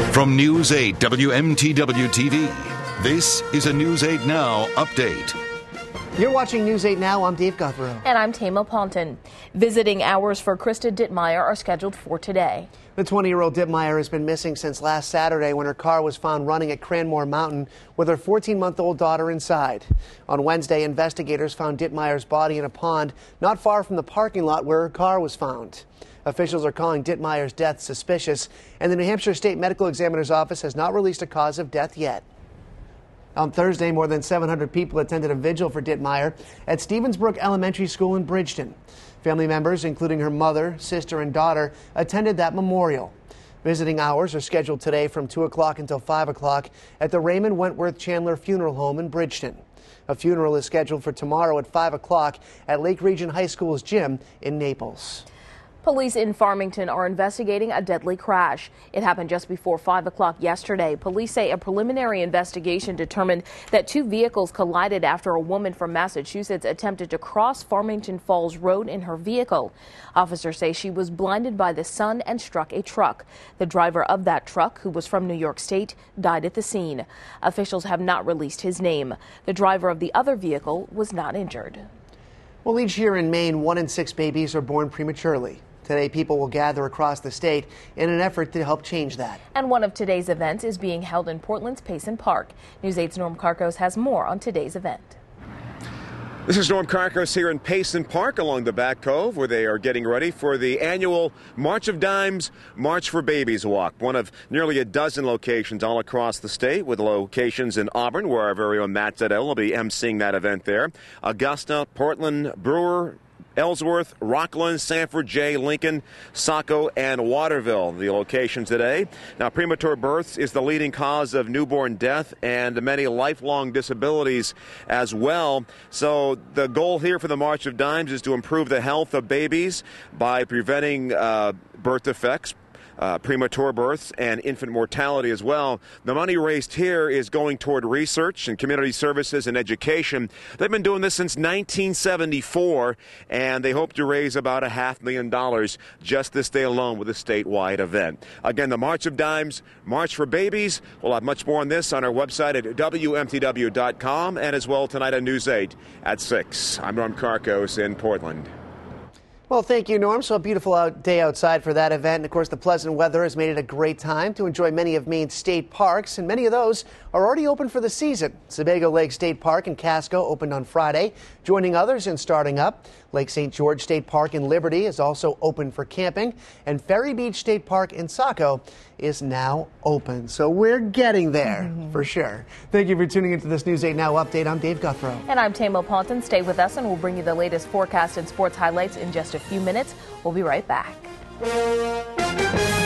From News 8 WMTW-TV, this is a News 8 Now update. You're watching News 8 Now. I'm Dave Guthrow. And I'm Tama Ponton. Visiting hours for Krista Dittmeyer are scheduled for today. The 20-year-old Dittmeyer has been missing since last Saturday when her car was found running at Cranmore Mountain with her 14-month-old daughter inside. On Wednesday, investigators found Dittmeyer's body in a pond not far from the parking lot where her car was found. Officials are calling Dittmeyer's death suspicious, and the New Hampshire State Medical Examiner's Office has not released a cause of death yet. On Thursday, more than 700 people attended a vigil for Dittmeyer at Stevensbrook Elementary School in Bridgeton. Family members, including her mother, sister, and daughter, attended that memorial. Visiting hours are scheduled today from 2 o'clock until 5 o'clock at the Raymond Wentworth Chandler Funeral Home in Bridgeton. A funeral is scheduled for tomorrow at 5 o'clock at Lake Region High School's gym in Naples. Police in Farmington are investigating a deadly crash. It happened just before 5 o'clock yesterday. Police say a preliminary investigation determined that two vehicles collided after a woman from Massachusetts attempted to cross Farmington Falls Road in her vehicle. Officers say she was blinded by the sun and struck a truck. The driver of that truck, who was from New York State, died at the scene. Officials have not released his name. The driver of the other vehicle was not injured. Well, each year in Maine, 1 in 6 babies are born prematurely. Today, people will gather across the state in an effort to help change that. And one of today's events is being held in Portland's Payson Park. News 8's Norm Karkos has more on today's event. This is Norm Karkos here in Payson Park along the Back Cove, where they are getting ready for the annual March of Dimes, March for Babies walk. One of nearly a dozen locations all across the state, with locations in Auburn, where our very own Matt Zeddell will be emceeing that event there. Augusta, Portland, Brewer, Ellsworth, Rockland, Sanford, Jay, Lincoln, Saco, and Waterville, the locations today. Now, premature births is the leading cause of newborn death and many lifelong disabilities as well. So the goal here for the March of Dimes is to improve the health of babies by preventing birth defects, premature births, and infant mortality as well. The money raised here is going toward research and community services and education. They've been doing this since 1974, and they hope to raise about $500,000 just this day alone with a statewide event. Again, the March of Dimes, March for Babies. We'll have much more on this on our website at WMTW.com and as well tonight on News 8 at 6. I'm Norm Karkos in Portland. Well, thank you, Norm. So a beautiful day outside for that event. And, of course, the pleasant weather has made it a great time to enjoy many of Maine's state parks, and many of those are already open for the season. Sebago Lake State Park in Casco opened on Friday, joining others in starting up. Lake St. George State Park in Liberty is also open for camping, and Ferry Beach State Park in Saco is now open. So we're getting there for sure. Thank you for tuning into this News 8 Now update. I'm Dave Guthrow. And I'm Tama Ponton. Stay with us and we'll bring you the latest forecast and sports highlights in just a few minutes. We'll be right back.